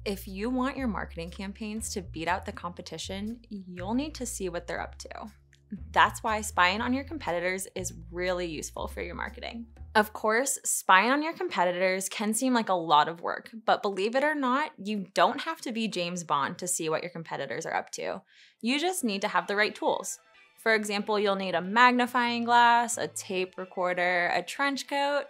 If you want your marketing campaigns to beat out the competition, you'll need to see what they're up to. That's why spying on your competitors is really useful for your marketing. Of course, spying on your competitors can seem like a lot of work, but believe it or not, you don't have to be James Bond to see what your competitors are up to. You just need to have the right tools. For example, you'll need a magnifying glass, a tape recorder, a trench coat.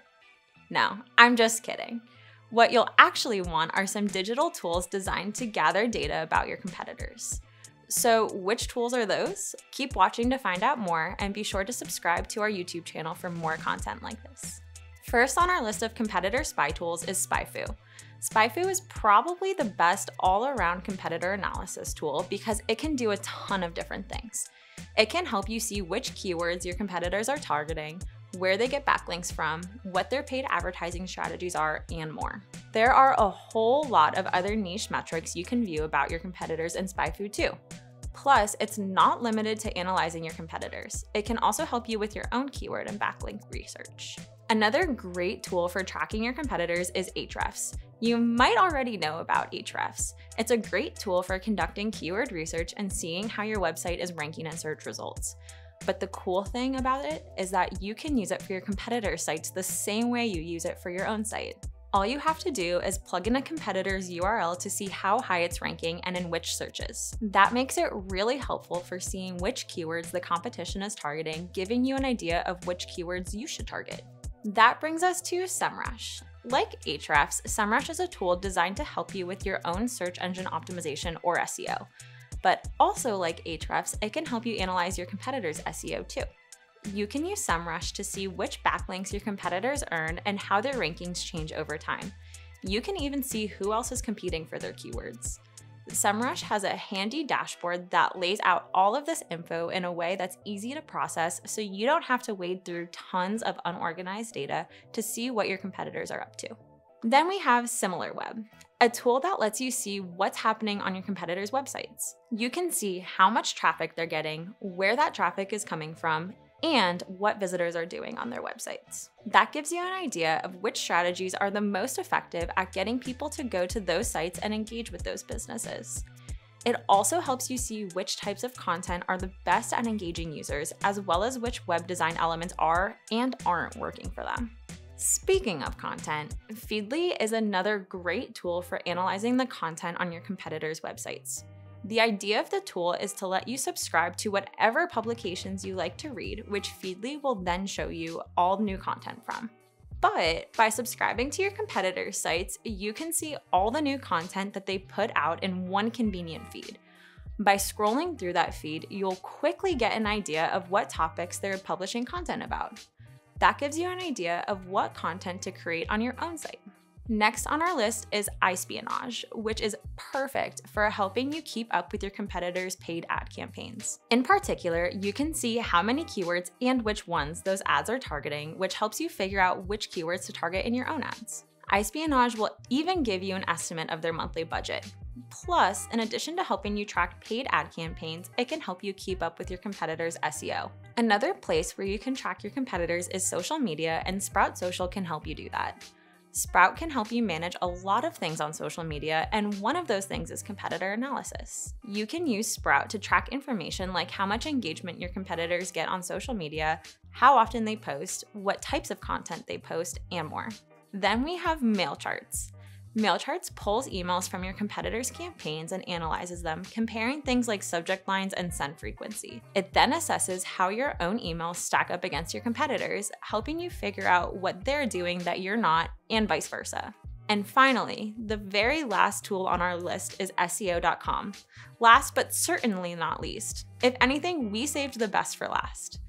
No, I'm just kidding. What you'll actually want are some digital tools designed to gather data about your competitors. So which tools are those? Keep watching to find out more, and be sure to subscribe to our YouTube channel for more content like this. First on our list of competitor spy tools is SpyFu. SpyFu is probably the best all-around competitor analysis tool because it can do a ton of different things. It can help you see which keywords your competitors are targeting, where they get backlinks from, what their paid advertising strategies are, and more. There are a whole lot of other niche metrics you can view about your competitors in SpyFu too. Plus, it's not limited to analyzing your competitors. It can also help you with your own keyword and backlink research. Another great tool for tracking your competitors is Ahrefs. You might already know about Ahrefs. It's a great tool for conducting keyword research and seeing how your website is ranking in search results. But the cool thing about it is that you can use it for your competitors' sites the same way you use it for your own site. All you have to do is plug in a competitor's URL to see how high it's ranking and in which searches. That makes it really helpful for seeing which keywords the competition is targeting, giving you an idea of which keywords you should target. That brings us to Semrush. Like Ahrefs, Semrush is a tool designed to help you with your own search engine optimization or SEO. But also like Ahrefs, it can help you analyze your competitors' SEO too. You can use Semrush to see which backlinks your competitors earn and how their rankings change over time. You can even see who else is competing for their keywords. Semrush has a handy dashboard that lays out all of this info in a way that's easy to process, so you don't have to wade through tons of unorganized data to see what your competitors are up to. Then we have Similarweb, a tool that lets you see what's happening on your competitors' websites. You can see how much traffic they're getting, where that traffic is coming from, and what visitors are doing on their websites. That gives you an idea of which strategies are the most effective at getting people to go to those sites and engage with those businesses. It also helps you see which types of content are the best at engaging users, as well as which web design elements are and aren't working for them. Speaking of content, Feedly is another great tool for analyzing the content on your competitors' websites. The idea of the tool is to let you subscribe to whatever publications you like to read, which Feedly will then show you all new content from. But by subscribing to your competitors' sites, you can see all the new content that they put out in one convenient feed. By scrolling through that feed, you'll quickly get an idea of what topics they're publishing content about. That gives you an idea of what content to create on your own site. Next on our list is iSpionage, which is perfect for helping you keep up with your competitors' paid ad campaigns. In particular, you can see how many keywords and which ones those ads are targeting, which helps you figure out which keywords to target in your own ads. iSpionage will even give you an estimate of their monthly budget. Plus, in addition to helping you track paid ad campaigns, it can help you keep up with your competitors' SEO. Another place where you can track your competitors is social media, and Sprout Social can help you do that. Sprout can help you manage a lot of things on social media, and one of those things is competitor analysis. You can use Sprout to track information like how much engagement your competitors get on social media, how often they post, what types of content they post, and more. Then we have MailCharts. MailCharts pulls emails from your competitors' campaigns and analyzes them, comparing things like subject lines and send frequency. It then assesses how your own emails stack up against your competitors, helping you figure out what they're doing that you're not, and vice versa. And finally, the very last tool on our list is SEO.com. Last but certainly not least. If anything, we saved the best for last.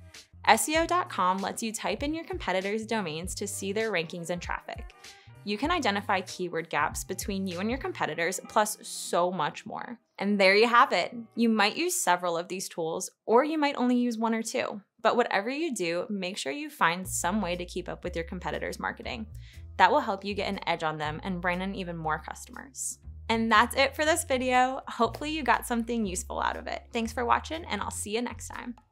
SEO.com lets you type in your competitors' domains to see their rankings and traffic. You can identify keyword gaps between you and your competitors, plus so much more. And there you have it. You might use several of these tools, or you might only use one or two. But whatever you do, make sure you find some way to keep up with your competitors' marketing. That will help you get an edge on them and bring in even more customers. And that's it for this video. Hopefully you got something useful out of it. Thanks for watching, and I'll see you next time.